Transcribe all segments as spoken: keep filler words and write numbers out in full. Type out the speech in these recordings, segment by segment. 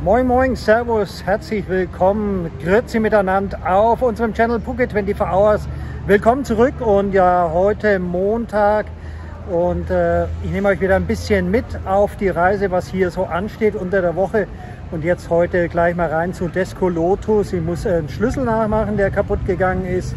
Moin Moin, Servus, herzlich willkommen, grüezi miteinander auf unserem Channel Phuket vierundzwanzig Hours. Willkommen zurück und ja, heute Montag und äh, ich nehme euch wieder ein bisschen mit auf die Reise, was hier so ansteht unter der Woche. Und jetzt heute gleich mal rein zu Desco Lotus. Ich muss äh, einen Schlüssel nachmachen, der kaputt gegangen ist.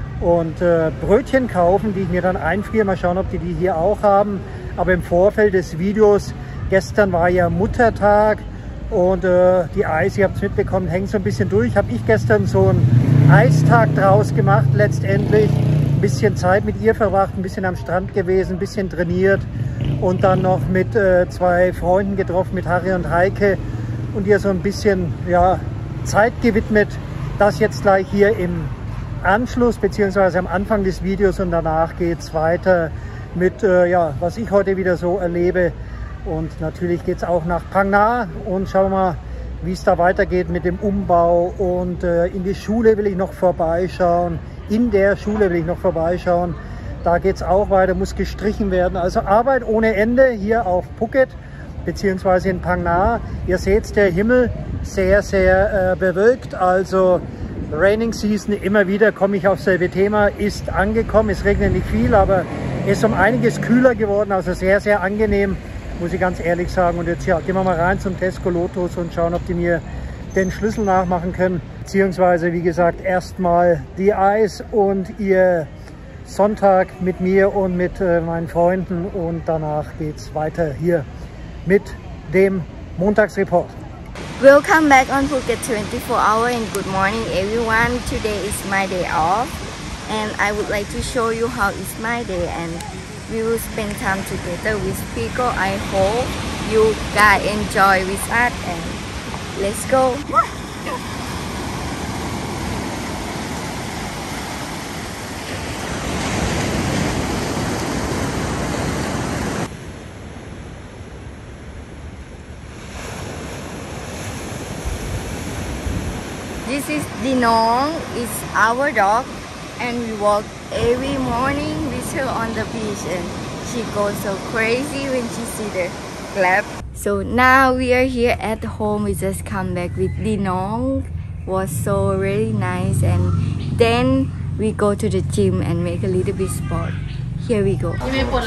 Und äh, Brötchen kaufen, die ich mir dann einfriere. Mal schauen, ob die die hier auch haben. Aber im Vorfeld des Videos, gestern war ja Muttertag. Und äh, die Eis, ihr habt es mitbekommen, hängt so ein bisschen durch. Habe ich gestern so einen Eistag draus gemacht letztendlich. Ein bisschen Zeit mit ihr verbracht, ein bisschen am Strand gewesen, ein bisschen trainiert. Und dann noch mit äh, zwei Freunden getroffen, mit Harry und Heike. Und ihr so ein bisschen ja, Zeit gewidmet. Das jetzt gleich hier im Anschluss, beziehungsweise am Anfang des Videos. Und danach geht es weiter mit, äh, ja, was ich heute wieder so erlebe. Und natürlich geht es auch nach Phang Nga und schauen wir mal, wie es da weitergeht mit dem Umbau. Und äh, in die Schule will ich noch vorbeischauen. In der Schule will ich noch vorbeischauen. Da geht es auch weiter, muss gestrichen werden. Also Arbeit ohne Ende hier auf Phuket, beziehungsweise in Phang Nga. Ihr seht, der Himmel sehr, sehr äh, bewölkt. Also Raining Season, immer wieder komme ich auf selbe Thema, ist angekommen. Es regnet nicht viel, aber es ist um einiges kühler geworden. Also sehr, sehr angenehm, muss ich ganz ehrlich sagen. Und jetzt ja, gehen wir mal rein zum Desco Lotus und schauen, ob die mir den Schlüssel nachmachen können. Beziehungsweise, wie gesagt, erstmal die Eis und ihr Sonntag mit mir und mit äh, meinen Freunden. Und danach geht es weiter hier mit dem Montagsreport. Welcome back on Phuket twenty-four hour and good morning everyone. Today is my day off and I would like to show you how is my day and we will spend time together with Pico. I hope you guys enjoy with us and let's go. This is Dinong, it's our dog and we walk every morning with her on the beach and she goes so crazy when she see the clap. So now we are here at home, we just come back with Dinong, was so really nice and then we go to the gym and make a little bit sport. Here we go.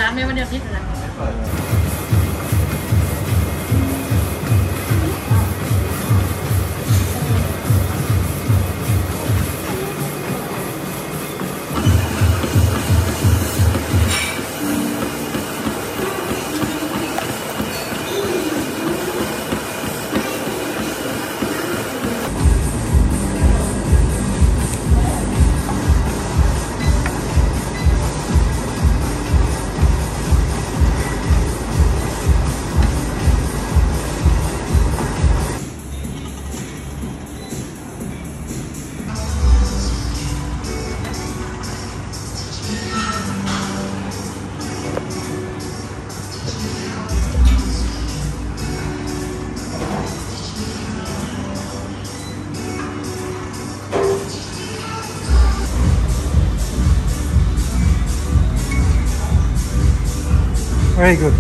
Very good.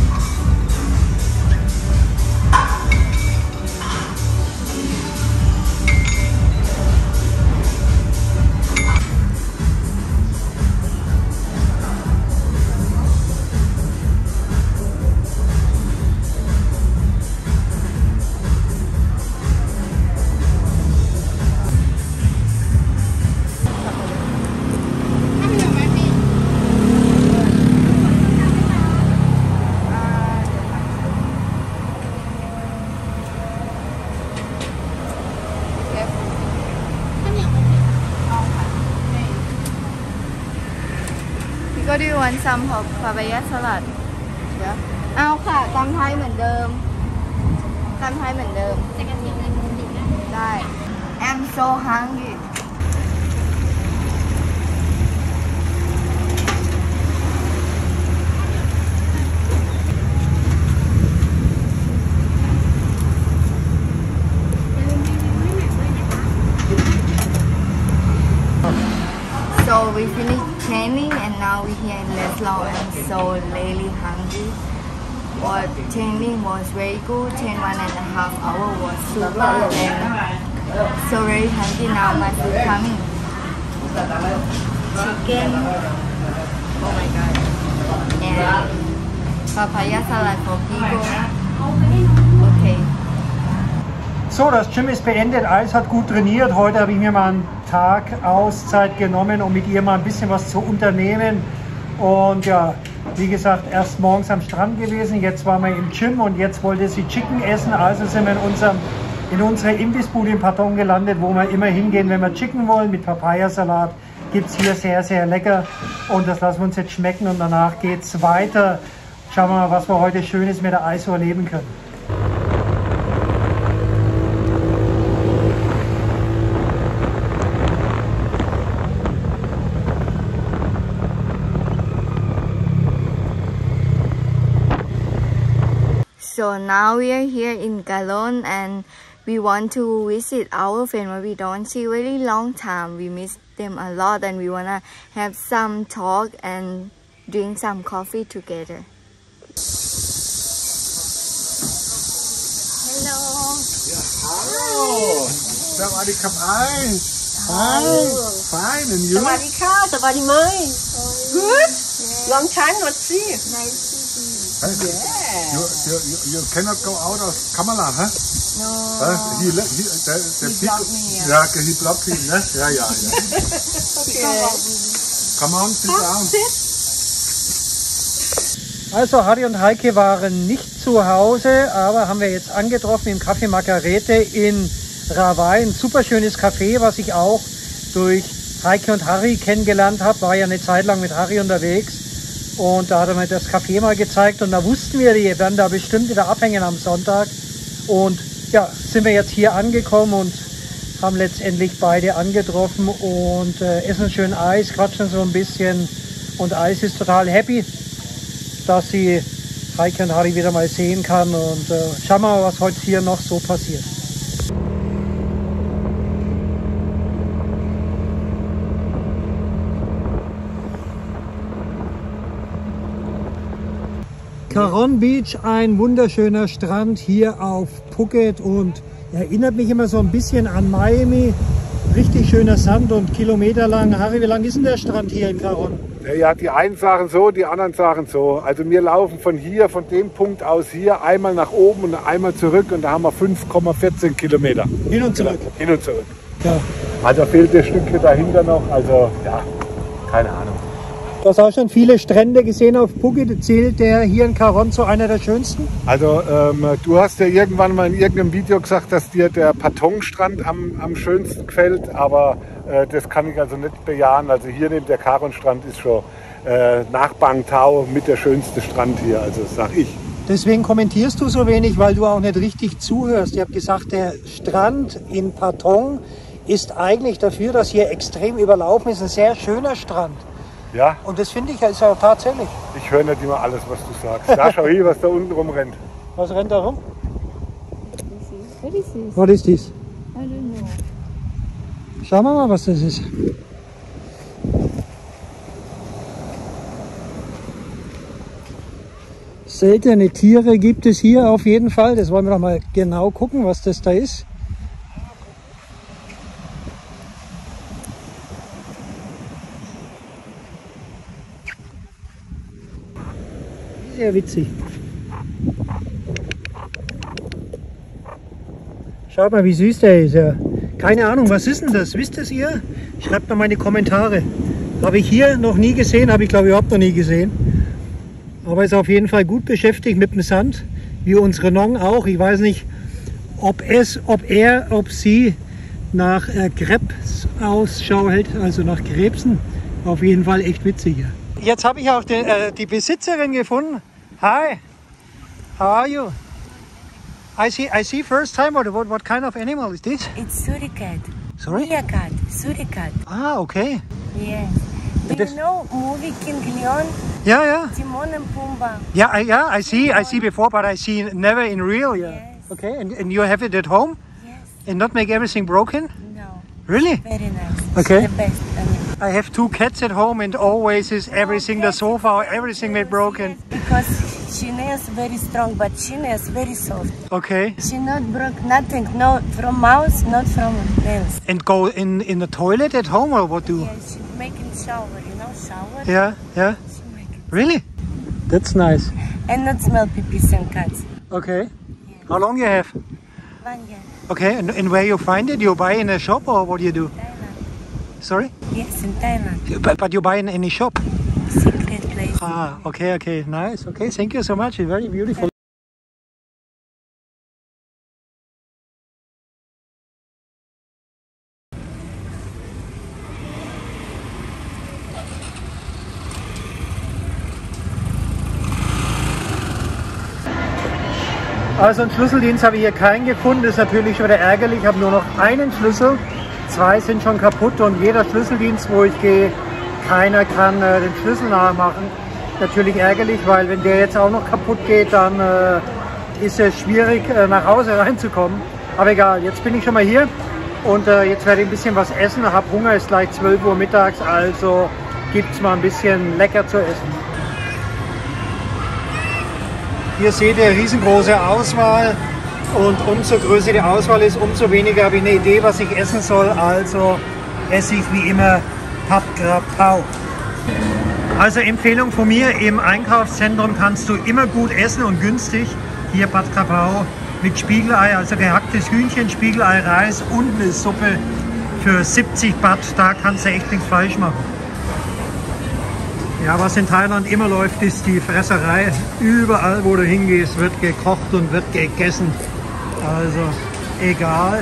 What do you want? Some papaya salad? Yeah. เอาค่ะตำไทยเหมือนเดิมตำไทยเหมือนเดิมได้ I'm so hungry. So we finished training and now we're here in Leslau. I'm so really hungry. But training was very good. Ten one and a half hour was super and so very hungry now. My food coming. Chicken. Oh my god. And papaya salad for people. Okay. So, das Gym ist beendet. Eis hat gut trainiert. Heute habe ich mir mal einen Tag Auszeit genommen, um mit ihr mal ein bisschen was zu unternehmen. Und ja, wie gesagt, erst morgens am Strand gewesen, jetzt waren wir im Gym und jetzt wollte sie Chicken essen. Also sind wir in, unserem, in unserer Imbissbude in Patong gelandet, wo wir immer hingehen, wenn wir Chicken wollen. Mit Papayasalat gibt es hier sehr, sehr lecker. Und das lassen wir uns jetzt schmecken und danach geht es weiter. Schauen wir mal, was wir heute Schönes mit der Aiso erleben können. So now we are here in Galon and we want to visit our friend but we don't see really long time. We miss them a lot and we wanna have some talk and drink some coffee together. Hello. Yeah, hello. Sawadee Kapai. Fine. Fine. And you? Sawadee Ka, Sawadee Mai. Good. Long time not see. Nice. Huh? Yeah. You, you, you, you cannot go out of Kamala, huh? No. Huh? He, he, the, the He people, blocked me, yeah. yeah, he blocked him, ne? Yeah, yeah, yeah. Okay. Come on, sit down. Also Harry und Heike waren nicht zu Hause, aber haben wir jetzt angetroffen im Café Margarete in Rawai. Ein super schönes Café, was ich auch durch Heike und Harry kennengelernt habe. War ja eine Zeit lang mit Harry unterwegs. Und da hat er mir das Café mal gezeigt und da wussten wir, die werden da bestimmt wieder abhängen am Sonntag. Und ja, sind wir jetzt hier angekommen und haben letztendlich beide angetroffen und äh, essen schön Eis, quatschen so ein bisschen. Und Eis ist total happy, dass sie Heike und Harry wieder mal sehen kann. Und äh, schauen wir mal, was heute hier noch so passiert. Caron Beach, ein wunderschöner Strand hier auf Phuket und erinnert mich immer so ein bisschen an Miami. Richtig schöner Sand und kilometerlang. Harry, wie lang ist denn der Strand hier in Caron? Ja, die einen sagen so, die anderen sagen so. Also wir laufen von hier, von dem Punkt aus hier, einmal nach oben und einmal zurück und da haben wir fünf Komma vierzehn Kilometer. Hin und zurück. Hin und zurück. Ja. Also fehlt ein Stückchen dahinter noch, also ja, keine Ahnung. Du hast auch schon viele Strände gesehen auf Phuket. Zählt der hier in Caron zu einer der schönsten? Also ähm, du hast ja irgendwann mal in irgendeinem Video gesagt, dass dir der Patong-Strand am, am schönsten gefällt, aber äh, das kann ich also nicht bejahen. Also hier neben der Caron-Strand ist schon äh, nach Bang Tao mit der schönste Strand hier, also sag ich. Deswegen kommentierst du so wenig, weil du auch nicht richtig zuhörst. Ich habe gesagt, der Strand in Patong ist eigentlich dafür, dass hier extrem überlaufen ist. Ein sehr schöner Strand. Ja? Und das finde ich ist auch tatsächlich. Ich höre nicht immer alles, was du sagst. Da schau hier, was da unten rumrennt. Was rennt da rum? What is this? Was ist dies? I don't know. Schauen wir mal, was das ist. Seltene Tiere gibt es hier auf jeden Fall. Das wollen wir doch mal genau gucken, was das da ist. Sehr witzig. Schaut mal, wie süß der ist. Ja. Keine Ahnung, was ist denn das? Wisst es ihr? Schreibt mal meine Kommentare. Habe ich hier noch nie gesehen, habe ich glaube ich überhaupt noch nie gesehen. Aber ist auf jeden Fall gut beschäftigt mit dem Sand, wie unsere Nong auch. Ich weiß nicht, ob es, ob er, ob sie nach äh, Krebs Ausschau hält, also nach Krebsen. Auf jeden Fall echt witzig. Ja. Jetzt habe ich auch den, äh, die Besitzerin gefunden. Hi, how are you? I see, I see first time. What, what, what kind of animal is this? It's suricat. Sorry? Meerkat. Suricat. Ah, okay. Yes. Do This- you know movie King Leon? Yeah, yeah. Timon and Pumbaa. Yeah, I, yeah, I see, I see before, but I see never in real. Yeah. Yes. Okay, and, and you have it at home Yes. and not make everything broken? No. Really? Very nice. Okay. The best. I mean, I have two cats at home and always is everything, the cats sofa, is everything very made broken. serious Because China is very strong, but China is very soft. Okay. She not broke nothing, no from mouth, not from nails. And go in in the toilet at home or what do? Yeah, she making shower, you know, shower. Yeah, yeah. She make it. Really? That's nice. And not smell pee-pees and cats. Okay. How long you have? One year, Okay, and, and where you find it? You buy in a shop or what do you do? Thailand. Sorry? Yes, in Thailand. But, but you buy in any shop? Secret place. Ah, okay, okay, nice. Okay, thank you so much. It's very beautiful. Also einen Schlüsseldienst habe ich hier keinen gefunden, das ist natürlich schon wieder ärgerlich. Ich habe nur noch einen Schlüssel, zwei sind schon kaputt und jeder Schlüsseldienst, wo ich gehe, keiner kann äh, den Schlüssel nachmachen. Natürlich ärgerlich, weil wenn der jetzt auch noch kaputt geht, dann äh, ist es schwierig äh, nach Hause reinzukommen. Aber egal, jetzt bin ich schon mal hier und äh, jetzt werde ich ein bisschen was essen. Ich habe Hunger, ist gleich zwölf Uhr mittags, also gibt es mal ein bisschen lecker zu essen. Hier seht ihr riesengroße Auswahl und umso größer die Auswahl ist, umso weniger habe ich eine Idee, was ich essen soll. Also esse ich wie immer Pad Krapau. Also Empfehlung von mir, im Einkaufszentrum kannst du immer gut essen und günstig. Hier Pad Krapau mit Spiegelei, also gehacktes Hühnchen, Spiegelei, Reis und eine Suppe für siebzig Baht. Da kannst du echt nichts falsch machen. Ja, was in Thailand immer läuft, ist die Fresserei. Überall, wo du hingehst, wird gekocht und wird gegessen. Also egal,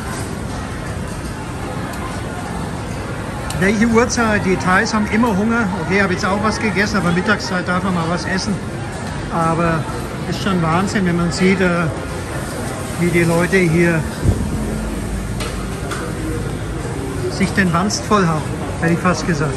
welche Uhrzeit. Die Thais haben immer Hunger. Okay, ich habe jetzt auch was gegessen, aber Mittagszeit darf man mal was essen. Aber ist schon Wahnsinn, wenn man sieht, wie die Leute hier sich den Wanst voll haben, hätte ich fast gesagt.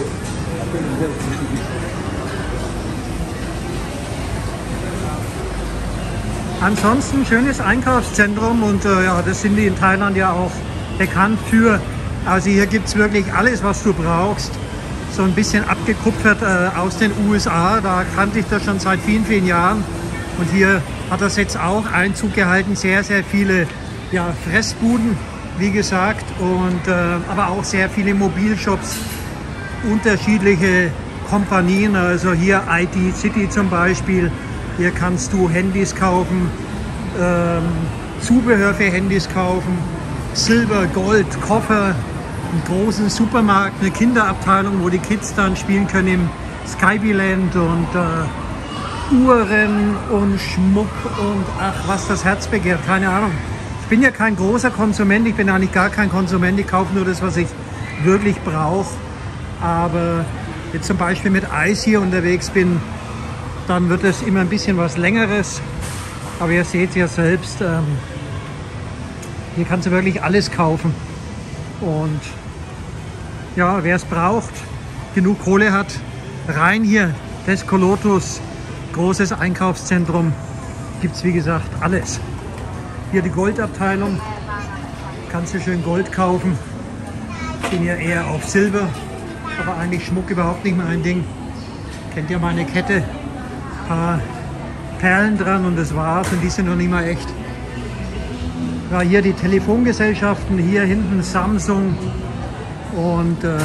Ansonsten schönes Einkaufszentrum und äh, ja, das sind die in Thailand ja auch bekannt für. Also hier gibt es wirklich alles, was du brauchst. So ein bisschen abgekupfert äh, aus den U S A, da kannte ich das schon seit vielen, vielen Jahren. Und hier hat das jetzt auch Einzug gehalten, sehr, sehr viele ja, Fressbuden, wie gesagt, und, äh, aber auch sehr viele Mobilshops, unterschiedliche Kompanien, also hier I T City zum Beispiel. Hier kannst du Handys kaufen, ähm, Zubehör für Handys kaufen, Silber, Gold, Koffer, einen großen Supermarkt, eine Kinderabteilung, wo die Kids dann spielen können im Skybyland und äh, Uhren und Schmuck und ach, was das Herz begehrt, keine Ahnung. Ich bin ja kein großer Konsument, ich bin eigentlich gar kein Konsument, ich kaufe nur das, was ich wirklich brauche. Aber jetzt zum Beispiel mit Eis hier unterwegs bin, dann wird es immer ein bisschen was Längeres. Aber ihr seht ja selbst, ähm, hier kannst du wirklich alles kaufen. Und ja, wer es braucht, genug Kohle hat, rein hier, Descolotus, großes Einkaufszentrum, gibt es wie gesagt alles. Hier die Goldabteilung, kannst du schön Gold kaufen. Ich bin ja eher auf Silber, aber eigentlich Schmuck überhaupt nicht mein Ding. Kennt ihr meine Kette? Ein paar Perlen dran und das war's und die sind noch nicht mal echt. Ja, hier die Telefongesellschaften, hier hinten Samsung und äh,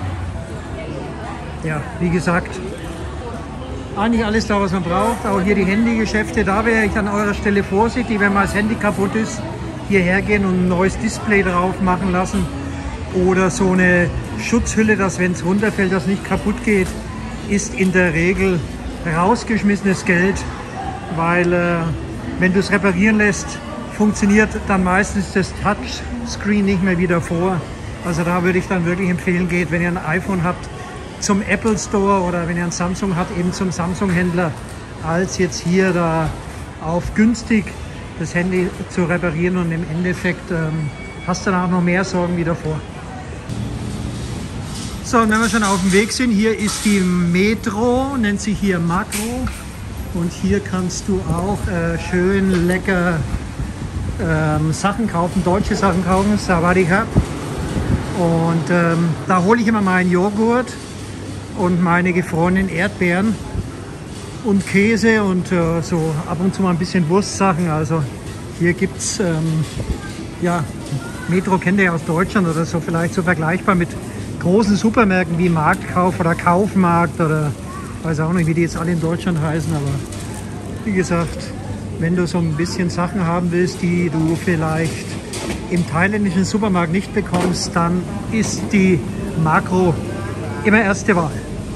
ja, wie gesagt, eigentlich alles da, was man braucht. Auch hier die Handygeschäfte, da wäre ich an eurer Stelle vorsichtig, wenn mal das Handy kaputt ist, hierher gehen und ein neues Display drauf machen lassen oder so eine Schutzhülle, dass wenn es runterfällt, das nicht kaputt geht, ist in der Regel rausgeschmissenes Geld, weil äh, wenn du es reparieren lässt, funktioniert dann meistens das Touchscreen nicht mehr wieder vor. Also da würde ich dann wirklich empfehlen, geht, wenn ihr ein iPhone habt, zum Apple Store oder wenn ihr ein Samsung habt, eben zum Samsung-Händler, als jetzt hier da auf günstig das Handy zu reparieren und im Endeffekt ähm, hast du dann auch noch mehr Sorgen wie davor. So, und wenn wir schon auf dem Weg sind, hier ist die Metro, nennt sich hier Makro. Und hier kannst du auch äh, schön lecker ähm, Sachen kaufen, deutsche Sachen kaufen, Sawadika. Und ähm, da hole ich immer meinen Joghurt und meine gefrorenen Erdbeeren. und Käse und äh, so ab und zu mal ein bisschen Wurstsachen. Also hier gibt es, ähm, ja, Metro kennt ihr ja aus Deutschland oder so, vielleicht so vergleichbar mit großen Supermärkten wie Marktkauf oder Kaufmarkt oder weiß auch nicht, wie die jetzt alle in Deutschland heißen, aber wie gesagt, wenn du so ein bisschen Sachen haben willst, die du vielleicht im thailändischen Supermarkt nicht bekommst, dann ist die Makro immer erste Wahl.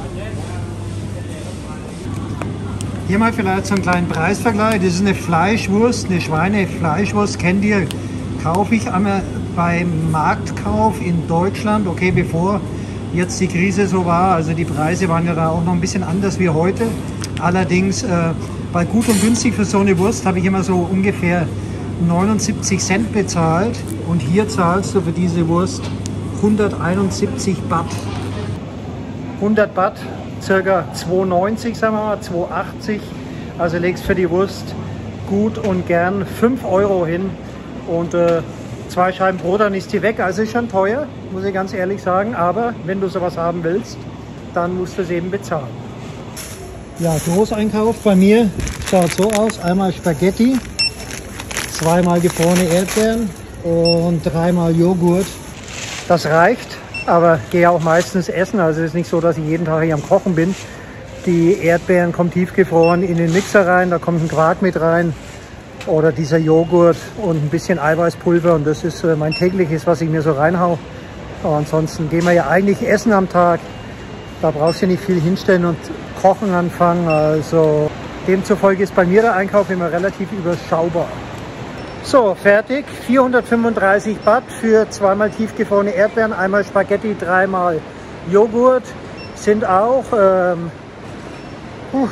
Hier mal vielleicht so einen kleinen Preisvergleich. Das ist eine Fleischwurst, eine Schweinefleischwurst, kennt ihr, kaufe ich einmal beim Marktkauf in Deutschland, okay, bevor jetzt die Krise so war, also die Preise waren ja da auch noch ein bisschen anders wie heute. Allerdings äh, bei Gut und Günstig für so eine Wurst habe ich immer so ungefähr neunundsiebzig Cent bezahlt und hier zahlst du für diese Wurst hunderteinundsiebzig Baht. hundert Baht, circa zwei neunzig, sagen wir mal, zwei achtzig. Also legst für die Wurst gut und gern fünf Euro hin und äh, zwei Scheiben Brot, dann ist die weg. Also ist schon teuer, muss ich ganz ehrlich sagen. Aber wenn du sowas haben willst, dann musst du es eben bezahlen. Ja, Großeinkauf bei mir schaut so aus. Einmal Spaghetti, zweimal gefrorene Erdbeeren und dreimal Joghurt. Das reicht, aber gehe auch meistens essen. Also es ist nicht so, dass ich jeden Tag hier am Kochen bin. Die Erdbeeren kommen tiefgefroren in den Mixer rein, da kommt ein Quark mit rein. Oder dieser Joghurt und ein bisschen Eiweißpulver. Und das ist äh, mein tägliches, was ich mir so reinhau. Aber ansonsten gehen wir ja eigentlich essen am Tag. Da brauchst du nicht viel hinstellen und kochen anfangen. Also demzufolge ist bei mir der Einkauf immer relativ überschaubar. So, fertig. vierhundertfünfunddreißig Baht für zweimal tiefgefrorene Erdbeeren, einmal Spaghetti, dreimal Joghurt. Sind auch ähm, uh,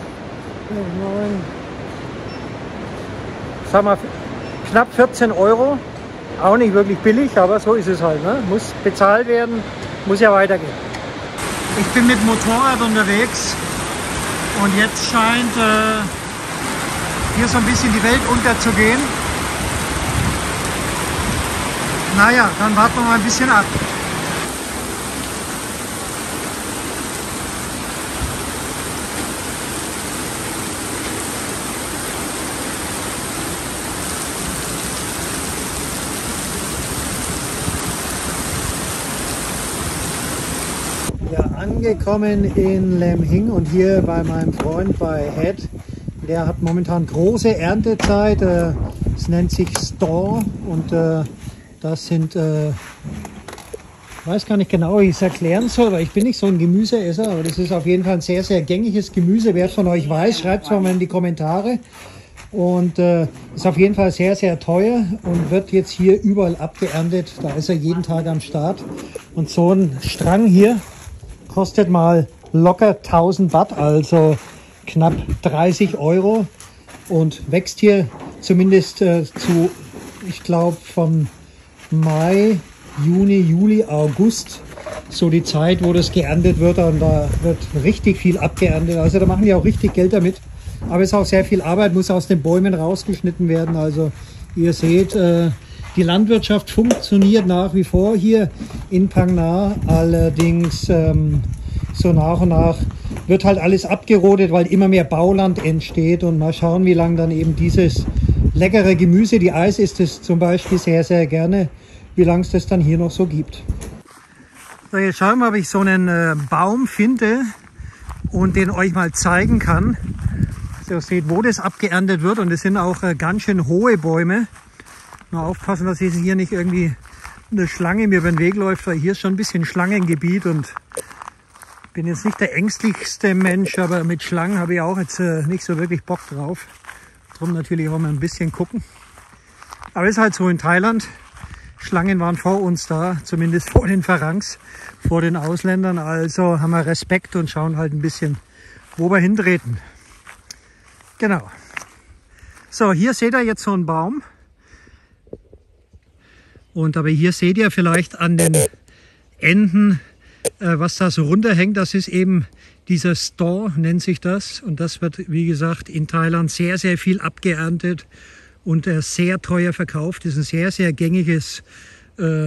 sagen wir, knapp vierzehn Euro. Auch nicht wirklich billig, aber so ist es halt. Ne? Muss bezahlt werden, muss ja weitergehen. Ich bin mit Motorrad unterwegs und jetzt scheint äh, hier so ein bisschen die Welt unterzugehen. Naja, dann warten wir mal ein bisschen ab. Ja, angekommen in Lam Hing und hier bei meinem Freund bei Head. Der hat momentan große Erntezeit. Es nennt sich Store und äh, das sind, äh, ich weiß gar nicht genau, wie ich es erklären soll, weil ich bin nicht so ein Gemüseesser, aber das ist auf jeden Fall ein sehr, sehr gängiges Gemüse. Wer es von euch weiß, schreibt es mal in die Kommentare. Und äh, ist auf jeden Fall sehr, sehr teuer und wird jetzt hier überall abgeerntet. Da ist er jeden Tag am Start. Und so ein Strang hier kostet mal locker tausend Baht, also knapp dreißig Euro. Und wächst hier zumindest äh, zu, ich glaube, von Mai, Juni, Juli, August, so die Zeit, wo das geerntet wird, und da wird richtig viel abgeerntet. Also da machen die auch richtig Geld damit. Aber es ist auch sehr viel Arbeit, muss aus den Bäumen rausgeschnitten werden. Also ihr seht, äh, die Landwirtschaft funktioniert nach wie vor hier in Phang Nga. Allerdings ähm, so nach und nach wird halt alles abgerodet, weil immer mehr Bauland entsteht. Und mal schauen, wie lange dann eben dieses leckere Gemüse, die Eis isst es zum Beispiel sehr, sehr gerne, wie lange es das dann hier noch so gibt. So, jetzt schauen wir mal, ob ich so einen äh, Baum finde und den euch mal zeigen kann. So, ihr seht, wo das abgeerntet wird, und es sind auch äh, ganz schön hohe Bäume. Nur aufpassen, dass hier nicht irgendwie eine Schlange mir über den Weg läuft, weil hier ist schon ein bisschen Schlangengebiet und ich bin jetzt nicht der ängstlichste Mensch, aber mit Schlangen habe ich auch jetzt äh, nicht so wirklich Bock drauf. Drum natürlich auch mal ein bisschen gucken. Aber es ist halt so in Thailand. Schlangen waren vor uns da, zumindest vor den Farangs, vor den Ausländern. Also haben wir Respekt und schauen halt ein bisschen, wo wir hintreten. Genau. So, hier seht ihr jetzt so einen Baum. Und aber hier seht ihr vielleicht an den Enden, äh, was da so runterhängt. Das ist eben dieser Store, nennt sich das. Und das wird, wie gesagt, in Thailand sehr, sehr viel abgeerntet und äh, sehr teuer verkauft. Das ist ein sehr, sehr gängiges äh,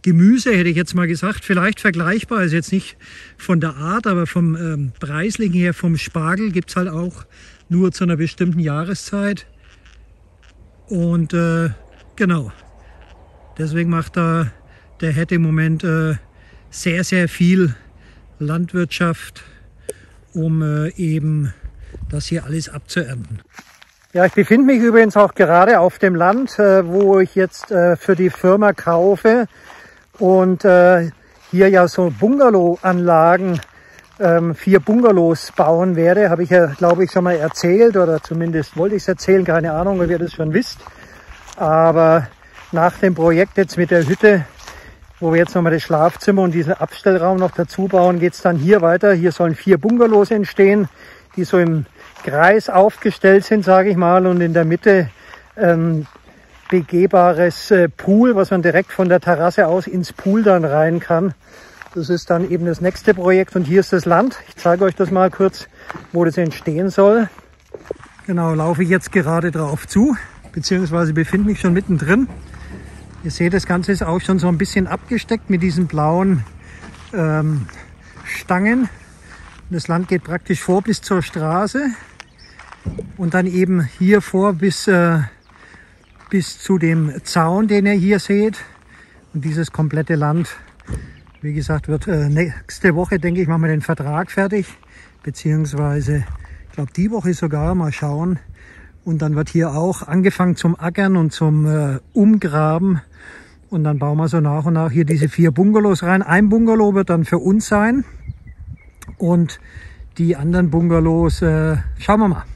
Gemüse, hätte ich jetzt mal gesagt. Vielleicht vergleichbar, also jetzt nicht von der Art, aber vom ähm, Preislichen her, vom Spargel gibt es halt auch nur zu einer bestimmten Jahreszeit. Und äh, genau, deswegen macht da der Hett im Moment äh, sehr, sehr viel Landwirtschaft, um äh, eben das hier alles abzuernten. Ja, ich befinde mich übrigens auch gerade auf dem Land, äh, wo ich jetzt äh, für die Firma kaufe und äh, hier ja so Bungalow-Anlagen, ähm, vier Bungalows bauen werde. Habe ich ja, glaube ich, schon mal erzählt oder zumindest wollte ich es erzählen, keine Ahnung, ob ihr das schon wisst. Aber nach dem Projekt jetzt mit der Hütte, wo wir jetzt nochmal das Schlafzimmer und diesen Abstellraum noch dazu bauen, geht es dann hier weiter. Hier sollen vier Bungalows entstehen, die so im Kreis aufgestellt sind, sage ich mal, und in der Mitte ähm, begehbares äh, Pool, was man direkt von der Terrasse aus ins Pool dann rein kann. Das ist dann eben das nächste Projekt und hier ist das Land. Ich zeige euch das mal kurz, wo das entstehen soll. Genau, laufe ich jetzt gerade drauf zu, beziehungsweise befinde mich schon mittendrin. Ihr seht, das Ganze ist auch schon so ein bisschen abgesteckt mit diesen blauen ähm, Stangen. Das Land geht praktisch vor bis zur Straße und dann eben hier vor bis, äh, bis zu dem Zaun, den ihr hier seht. Und dieses komplette Land, wie gesagt, wird äh, nächste Woche, denke ich, machen wir den Vertrag fertig. Beziehungsweise, ich glaube, die Woche sogar, mal schauen. Und dann wird hier auch angefangen zum Ackern und zum äh, Umgraben. Und dann bauen wir so nach und nach hier diese vier Bungalows rein. Ein Bungalow wird dann für uns sein. Und die anderen Bungalows, äh, schauen wir mal.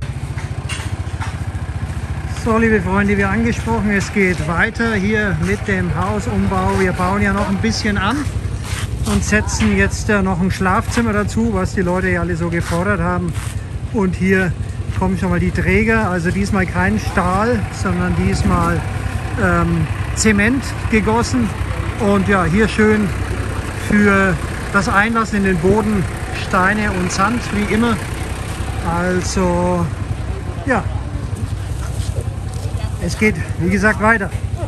So, liebe Freunde, wie angesprochen, es geht weiter hier mit dem Hausumbau. Wir bauen ja noch ein bisschen an und setzen jetzt äh, noch ein Schlafzimmer dazu, was die Leute ja alle so gefordert haben. Und hier kommen schon mal die Träger, also diesmal kein Stahl, sondern diesmal ähm, Zement gegossen. Und ja, hier schön für das Einlassen in den Boden Steine und Sand, wie immer. Also, ja, es geht, wie gesagt, weiter.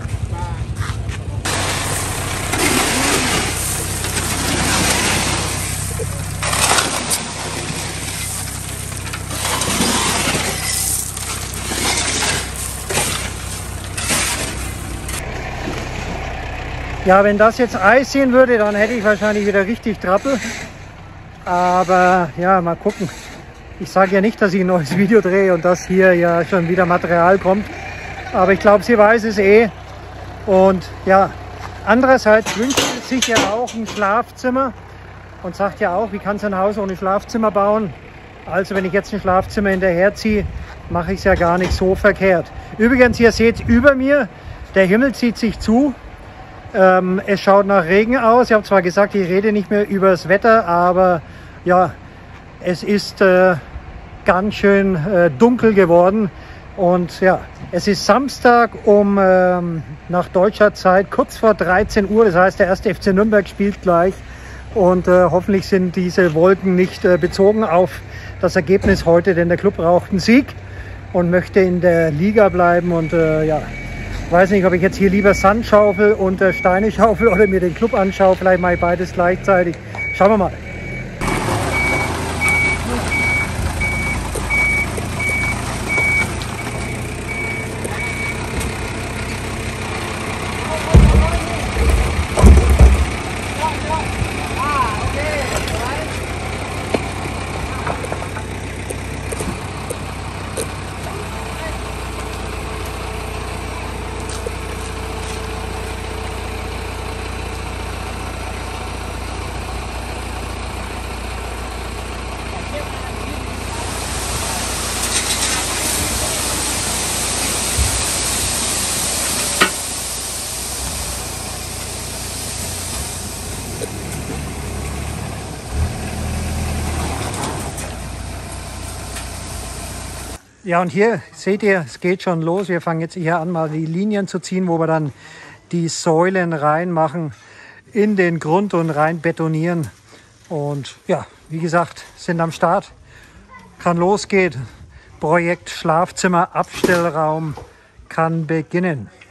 Ja, wenn das jetzt Eis sehen würde, dann hätte ich wahrscheinlich wieder richtig Trappel. Aber ja, mal gucken. Ich sage ja nicht, dass ich ein neues Video drehe und dass hier ja schon wieder Material kommt. Aber ich glaube, sie weiß es eh. Und ja, andererseits wünscht sie sich ja auch ein Schlafzimmer und sagt ja auch, wie kannst du ein Haus ohne Schlafzimmer bauen? Also wenn ich jetzt ein Schlafzimmer hinterherziehe, mache ich es ja gar nicht so verkehrt. Übrigens, ihr seht über mir, der Himmel zieht sich zu. Ähm, es schaut nach Regen aus. Ich habe zwar gesagt, ich rede nicht mehr über das Wetter, aber ja, es ist äh, ganz schön äh, dunkel geworden. Und ja, es ist Samstag um ähm, nach deutscher Zeit kurz vor dreizehn Uhr. Das heißt, der erste F C Nürnberg spielt gleich. Und äh, hoffentlich sind diese Wolken nicht äh, bezogen auf das Ergebnis heute, denn der Club braucht einen Sieg und möchte in der Liga bleiben. Und äh, ja, ich weiß nicht, ob ich jetzt hier lieber Sand schaufel und äh, Steine schaufel oder mir den Club anschaue. Vielleicht mache ich beides gleichzeitig. Schauen wir mal. Ja, und hier seht ihr, es geht schon los. Wir fangen jetzt hier an, mal die Linien zu ziehen, wo wir dann die Säulen reinmachen in den Grund und rein betonieren. Und ja, wie gesagt, sind am Start. Kann losgehen. Projekt Schlafzimmer, Abstellraum kann beginnen.